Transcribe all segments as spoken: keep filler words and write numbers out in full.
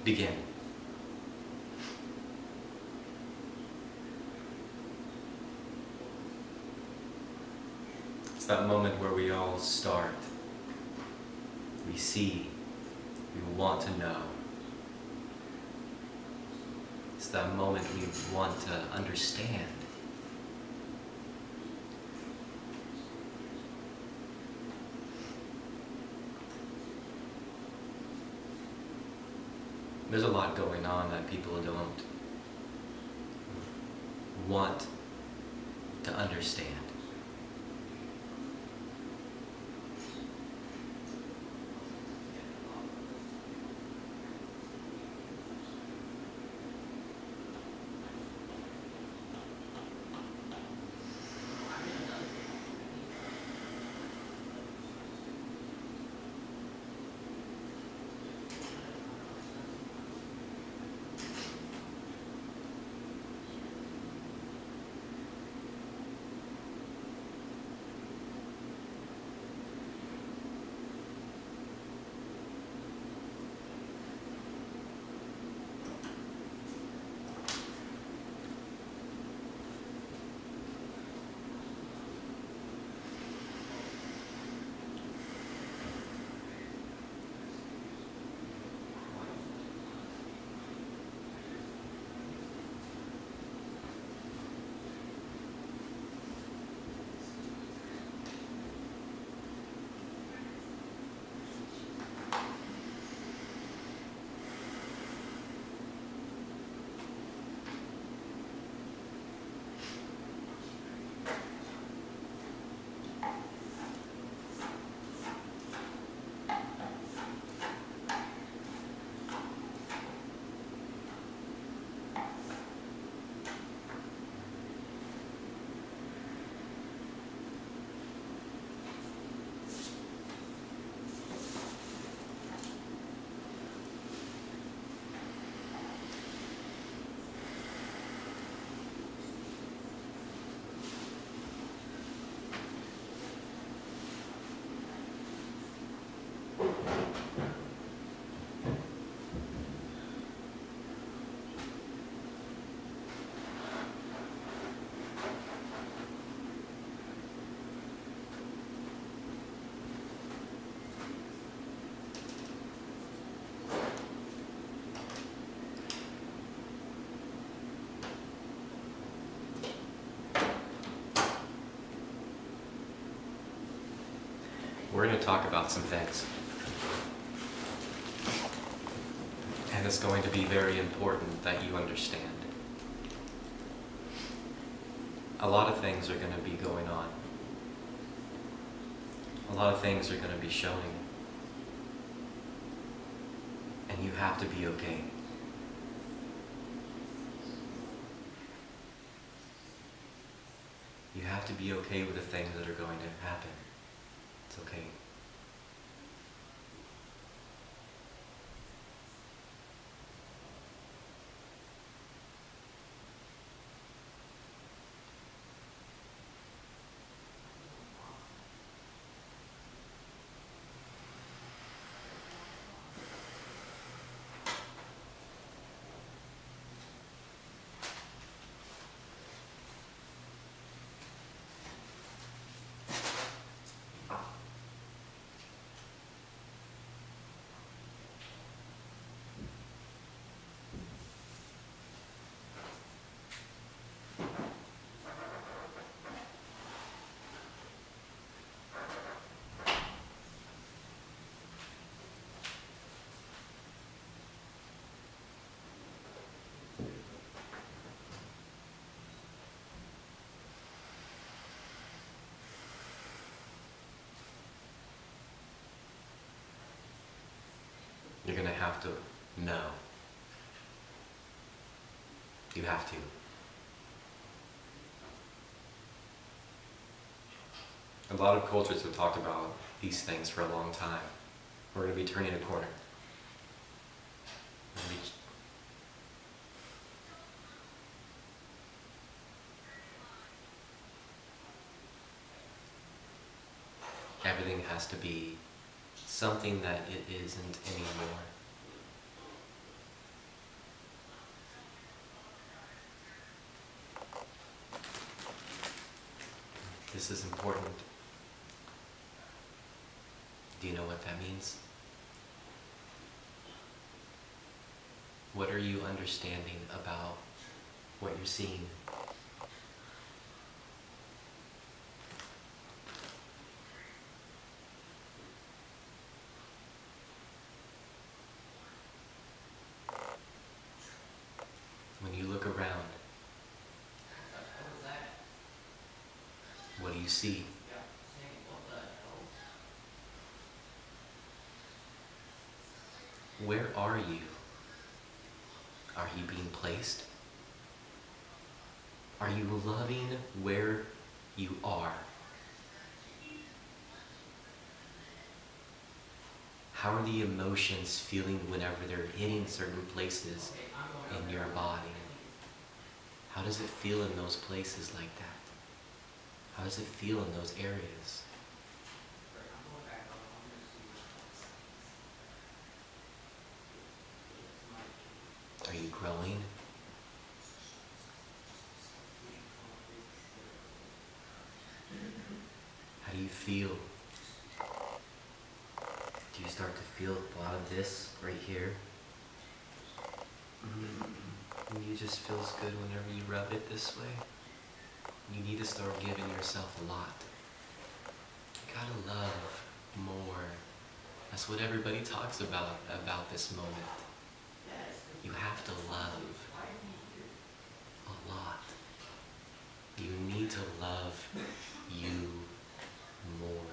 begin. It's that moment where we all start. We see. We want to know. It's that moment we want to understand. There's a lot going on that people don't want to understand. We're going to talk about some things. And it's going to be very important that you understand. A lot of things are going to be going on. A lot of things are going to be showing. And you have to be okay. You have to be okay with the things that are going to happen. It's okay. You're going to have to know. You have to. A lot of cultures have talked about these things for a long time. We're going to be turning a corner. We're gonna be everything has to be something that it isn't anymore. This is important. Do you know what that means? What are you understanding about what you're seeing? When you look around, what do you see? Where are you? Are you being placed? Are you loving where you are? How are the emotions feeling whenever they're hitting certain places in your body? How does it feel in those places like that? How does it feel in those areas? Are you growing? How do you feel? Do you start to feel a lot of this right here? And it just feels good whenever you rub it this way. You need to start giving yourself a lot. You gotta love more. That's what everybody talks about, about this moment. You have to love a lot. You need to love you more.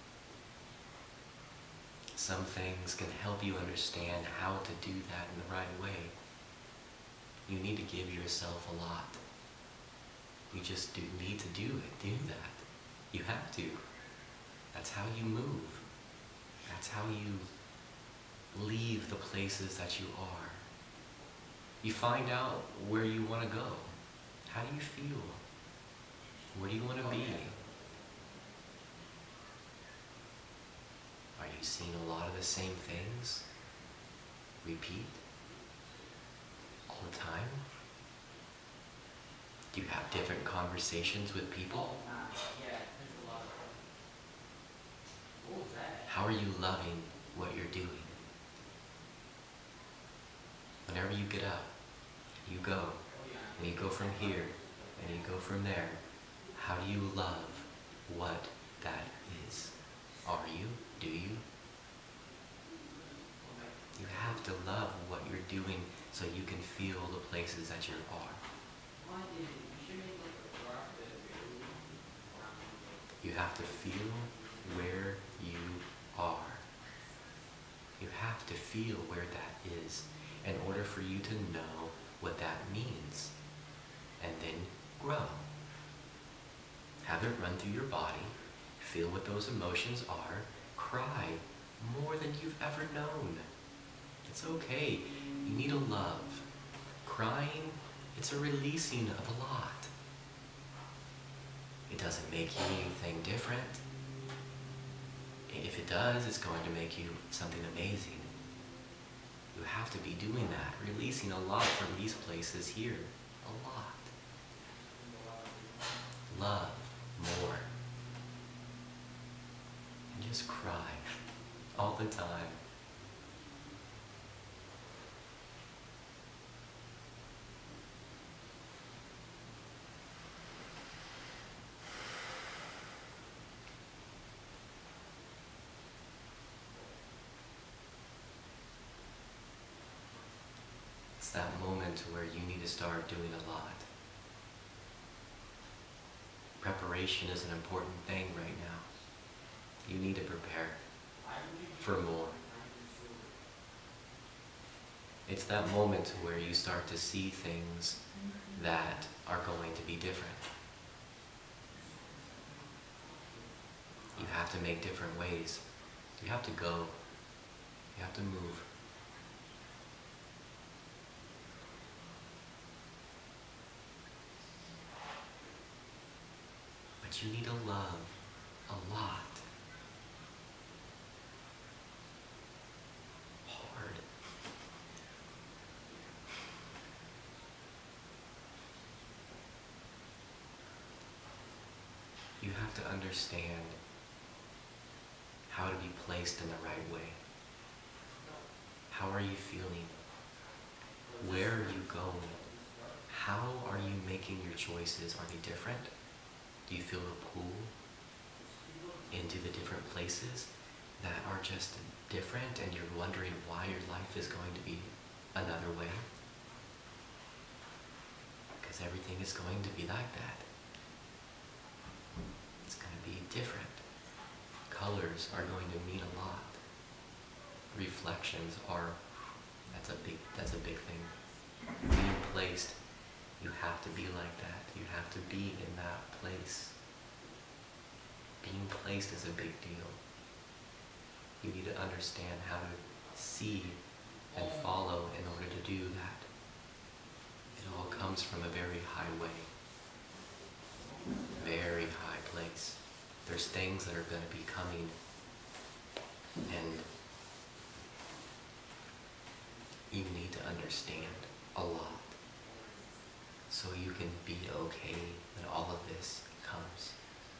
Some things can help you understand how to do that in the right way. You need to give yourself a lot. You just do need to do it, do that. You have to. That's how you move. That's how you leave the places that you are. You find out where you want to go. How do you feel? Where do you want to be? Are you seeing a lot of the same things? Repeat? All the time? Do you have different conversations with people? How are you loving what you're doing? Whenever you get up, you go, and you go from here, and you go from there. How do you love what that is? Are you? Do you? You have to love what you're doing so you can feel the places that you are. You have to feel where you are. You have to feel where that is in order for you to know what that means. And then grow. Have it run through your body. Feel what those emotions are. Cry more than you've ever known. It's okay. You need to love. Crying, it's a releasing of a lot. It doesn't make you anything different. If it does, it's going to make you something amazing. You have to be doing that, releasing a lot from these places here. A lot. Love more. And just cry all the time. It's that moment where you need to start doing a lot. Preparation is an important thing right now. You need to prepare for more. It's that moment where you start to see things that are going to be different. You have to make different ways. You have to go. You have to move. But you need to love a lot. Hard. you have to understand how to be placed in the right way. How are you feeling? Where are you going? How are you making your choices? Are they different? Do you feel a pull into the different places that are just different and you're wondering why your life is going to be another way? Because everything is going to be like that. It's going to be different. Colors are going to mean a lot. Reflections are, that's a big, that's a big thing. Being placed, you have to be like that. You have to be in that place. Being placed is a big deal. You need to understand how to see and follow in order to do that. It all comes from a very high way. Very high place. There's things that are going to be coming, and you need to understand a lot so you can be okay when all of this comes.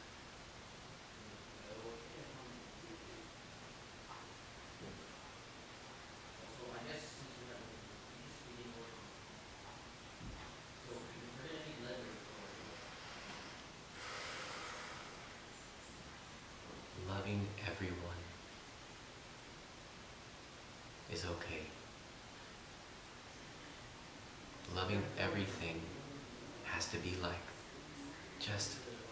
Loving everyone is okay. Loving everything has to be like just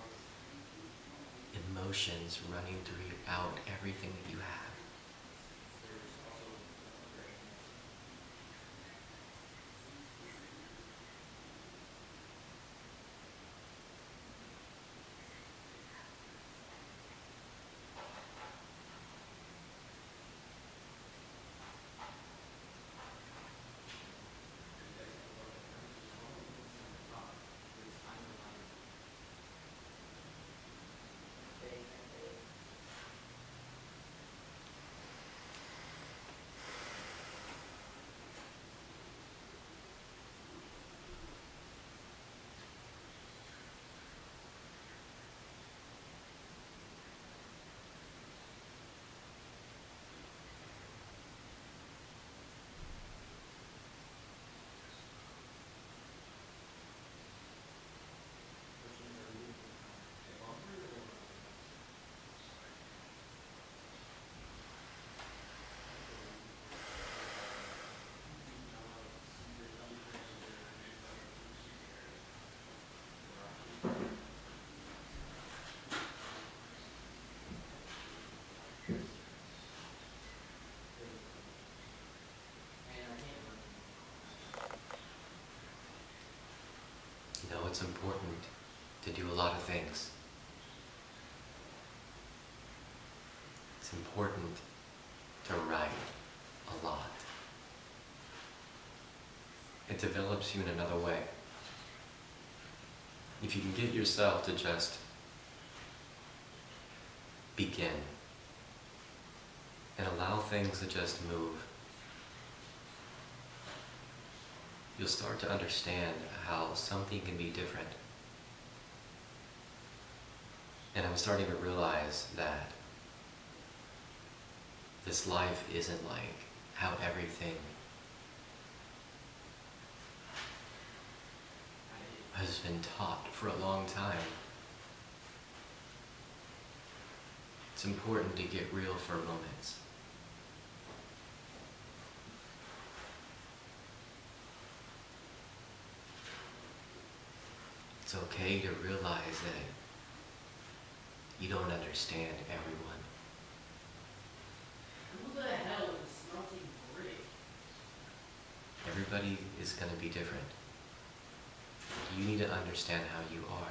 emotions running throughout everything that you have. You know, it's important to do a lot of things. It's important to write a lot. It develops you in another way. If you can get yourself to just begin and allow things to just move, you'll start to understand how something can be different. And I'm starting to realize that this life isn't like how everything has been taught for a long time. It's important to get real for moments. It's okay to realize that you don't understand everyone. Who the hell is smelting brick? Everybody is going to be different. You need to understand how you are.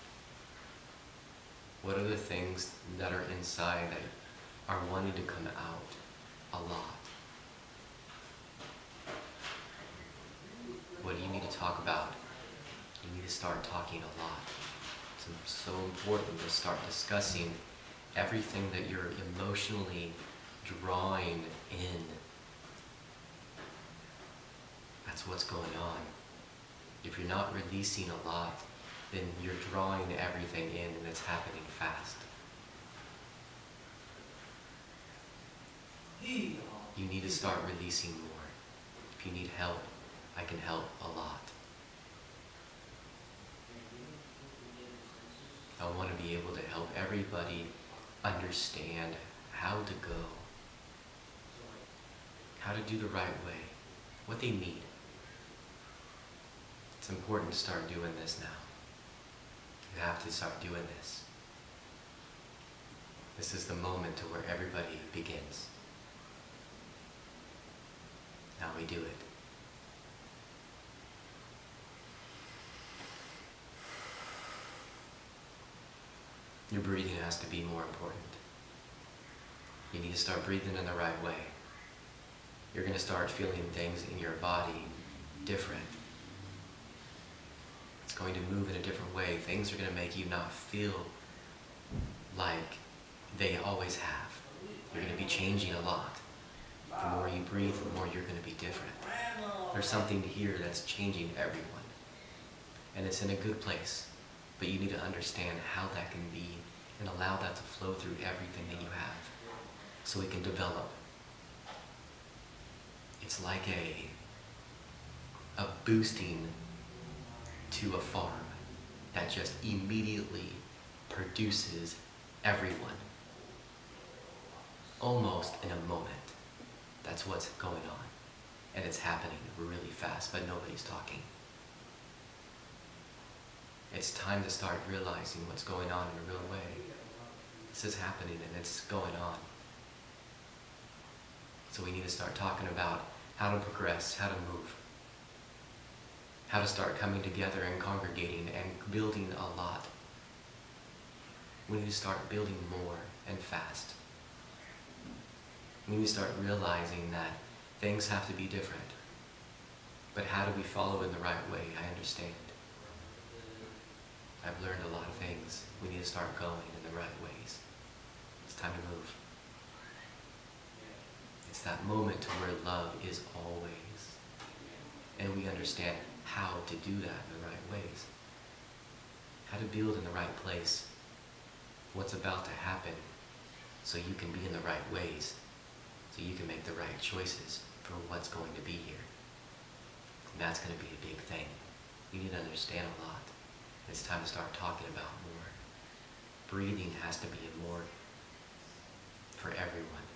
What are the things that are inside that are wanting to come out a lot? What do you need to talk about? You need to start talking a lot. It's so important to start discussing everything that you're emotionally drawing in. That's what's going on. If you're not releasing a lot, then you're drawing everything in and it's happening fast. You need to start releasing more. If you need help, I can help a lot. I want to be able to help everybody understand how to go, how to do the right way, what they need. It's important to start doing this now. You have to start doing this. This is the moment to where everybody begins. Now we do it. Your breathing has to be more important. You need to start breathing in the right way. You're going to start feeling things in your body different. It's going to move in a different way. Things are going to make you not feel like they always have. You're going to be changing a lot. The more you breathe, the more you're going to be different. There's something here that's changing everyone. And it's in a good place. But you need to understand how that can be and allow that to flow through everything that you have so it can develop. It's like a, a boosting to a farm that just immediately produces everyone. Almost in a moment. That's what's going on. And it's happening really fast, but nobody's talking. It's time to start realizing what's going on in a real way. This is happening and it's going on. So we need to start talking about how to progress, how to move, how to start coming together and congregating and building a lot. We need to start building more and fast. We need to start realizing that things have to be different. But how do we follow in the right way? I understand. I've learned a lot of things. We need to start going in the right ways. It's time to move. It's that moment to where love is always. And we understand how to do that in the right ways. How to build in the right place. What's about to happen so you can be in the right ways. So you can make the right choices for what's going to be here. And that's going to be a big thing. You need to understand a lot. It's time to start talking about more. Breathing has to be more for everyone.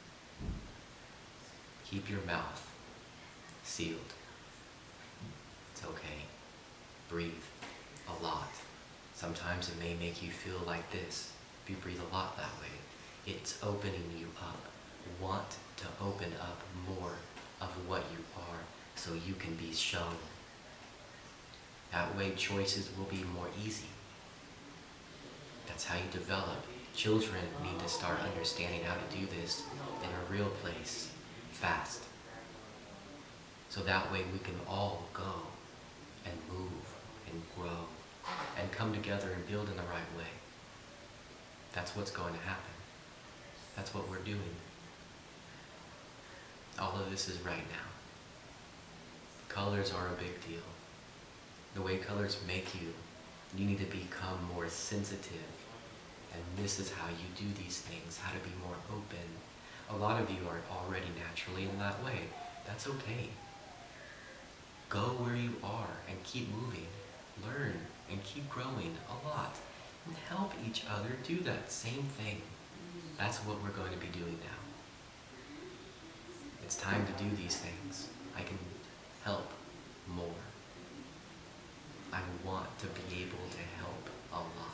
Keep your mouth sealed. It's okay. Breathe a lot. Sometimes it may make you feel like this. If you breathe a lot that way, it's opening you up. Want to open up more of what you are so you can be shown. That way choices will be more easy. That's how you develop. Children need to start understanding how to do this in a real place, fast. So that way we can all go and move and grow and come together and build in the right way. That's what's going to happen. That's what we're doing. All of this is right now. Colors are a big deal. The way colors make you, you need to become more sensitive. And this is how you do these things, how to be more open. A lot of you are already naturally in that way. That's okay. Go where you are and keep moving. Learn and keep growing a lot. And help each other do that same thing. That's what we're going to be doing now. It's time to do these things. I can help more. I want to be able to help a lot.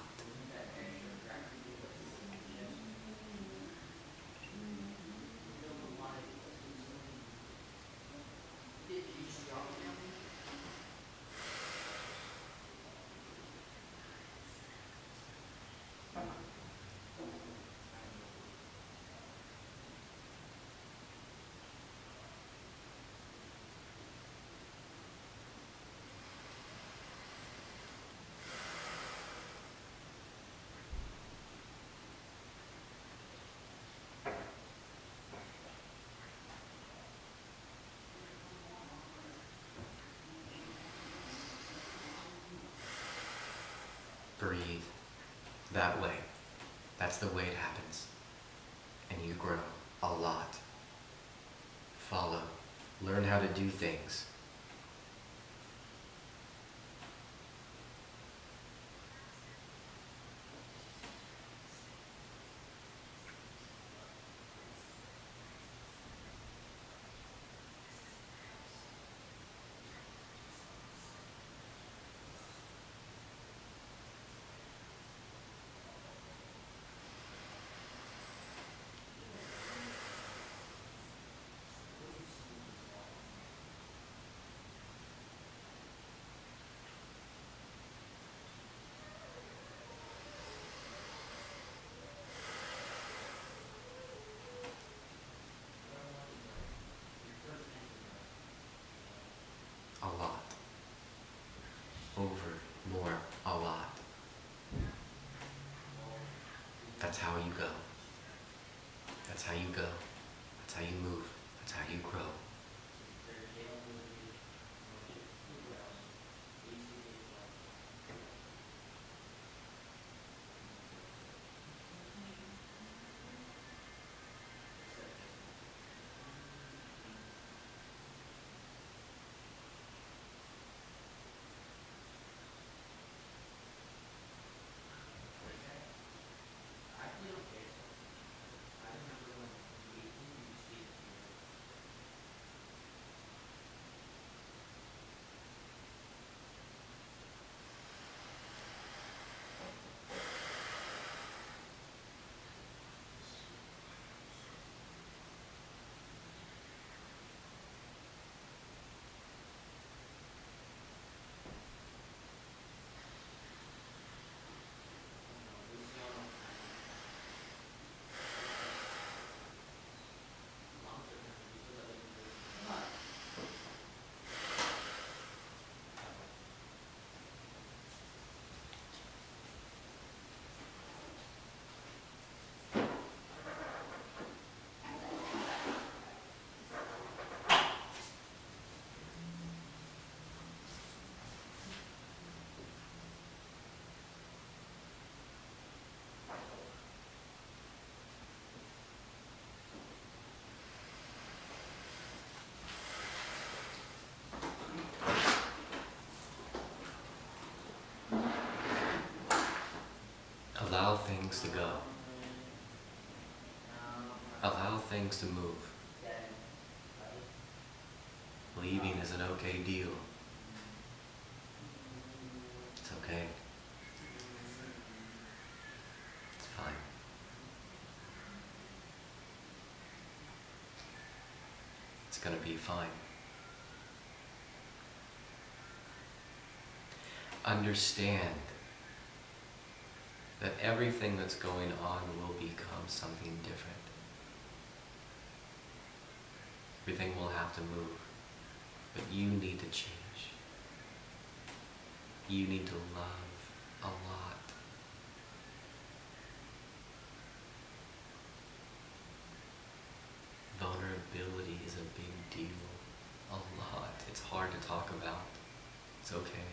that way. That's the way it happens. And you grow a lot. Follow. Learn how to do things. A lot. Over, more, a lot. That's how you go. That's how you go. That's how you move. That's how you grow. Allow things to go. Allow things to move. Leaving is an okay deal. It's okay. It's fine. It's gonna be fine. Understand that everything that's going on will become something different. Everything will have to move, but you need to change. You need to love a lot. Vulnerability is a big deal. A lot. It's hard to talk about. It's okay.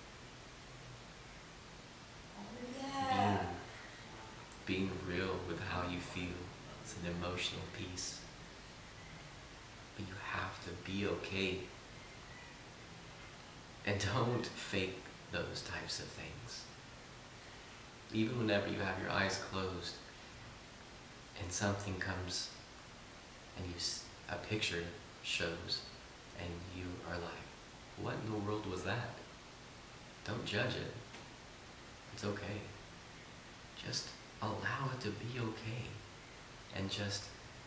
Being, being real with how you feel. It's an emotional piece. But you have to be okay. And don't fake those types of things. Even whenever you have your eyes closed and something comes and you, a picture shows and you are like, what in the world was that? Don't judge it. It's okay. Just allow it to be okay. And just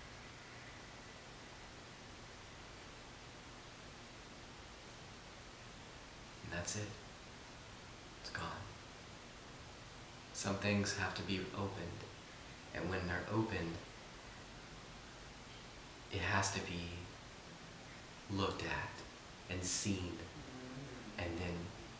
and that's it. It's gone. Some things have to be opened. And when they're opened, it has to be looked at and seen. And then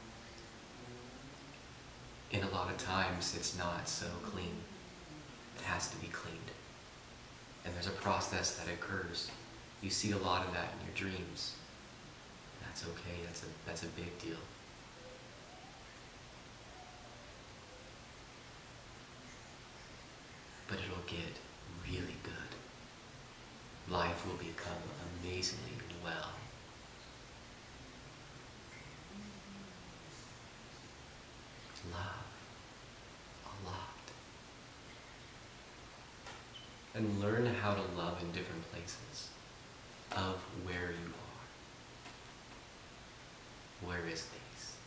in a lot of times, it's not so clean. It has to be cleaned. And there's a process that occurs. You see a lot of that in your dreams. That's okay, that's a, that's a big deal. get really good. Life will become amazingly well. Love a lot. And learn how to love in different places of where you are. Where is peace?